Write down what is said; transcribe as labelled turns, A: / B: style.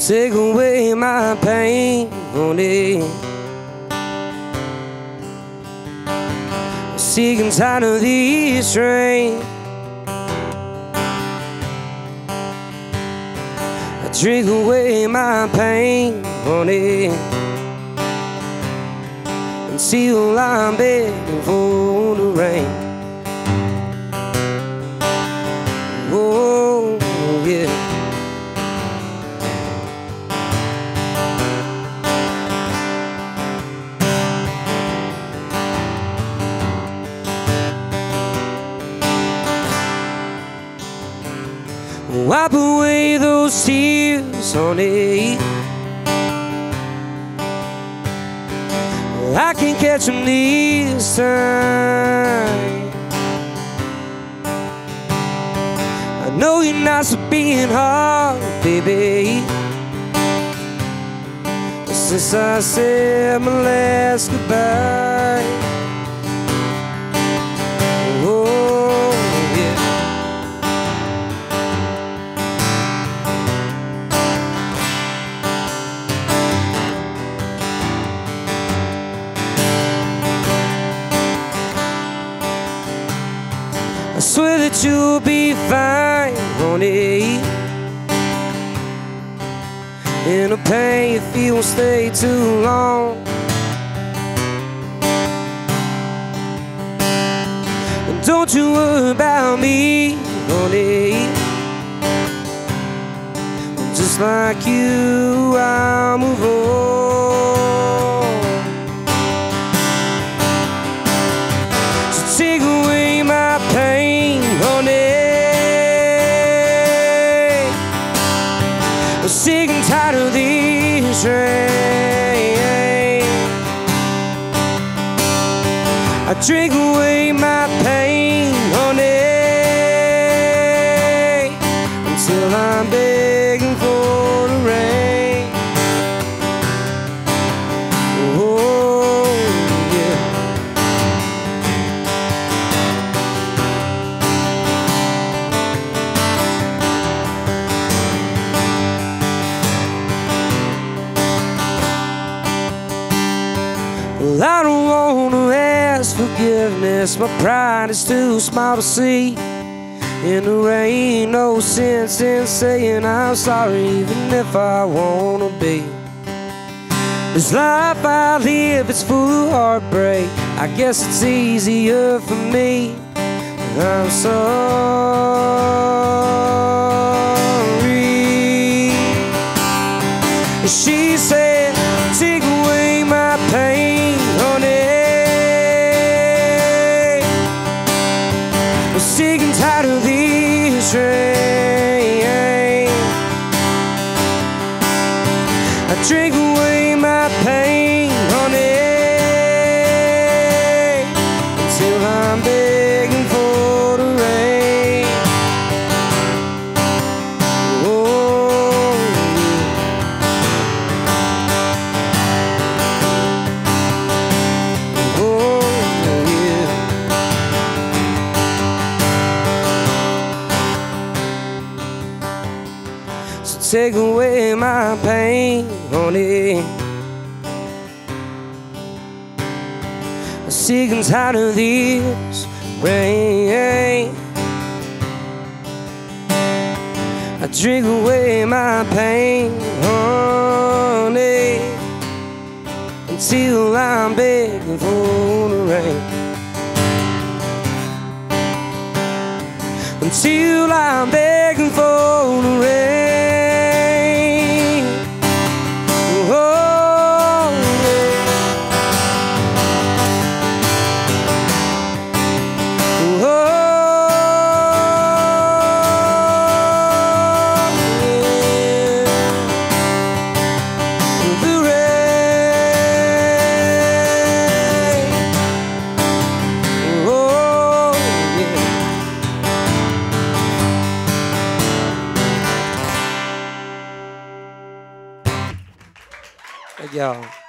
A: Take away my pain, honey. Sick and tired of these trains. I drink away my pain, honey, until I'm begging for the rain. Oh, yeah. Wipe away those tears, honey. I can't catch them this time. I know you're not so being hard, baby, since I said my last goodbye. I swear that you'll be fine, honey, and the pain you feel won't stay too long. And don't you worry about me, honey, just like you, I'll move on. So take away my pain, honey. I'm sick and tired of these rain. I drink away my pain, honey, until I'm begging for the rain. Oh, yeah. Well, I don't wanna ask forgiveness. My pride is too small to see. And there ain't no sense in saying I'm sorry, even if I wanna be. This life I live, it's full of heartbreak. I guess it's easier for me. I'm sorry. She said, take away my pain, honey. I'm sick and tired of these train. I drink away my pain, honey, until I'm begging for the rain. Oh, yeah. Oh, yeah. So take away my pain, honey. I'm sick and tired of this rain. I drink away my pain, honey, until I'm begging for the rain. Until I'm begging for the rain. Y'all.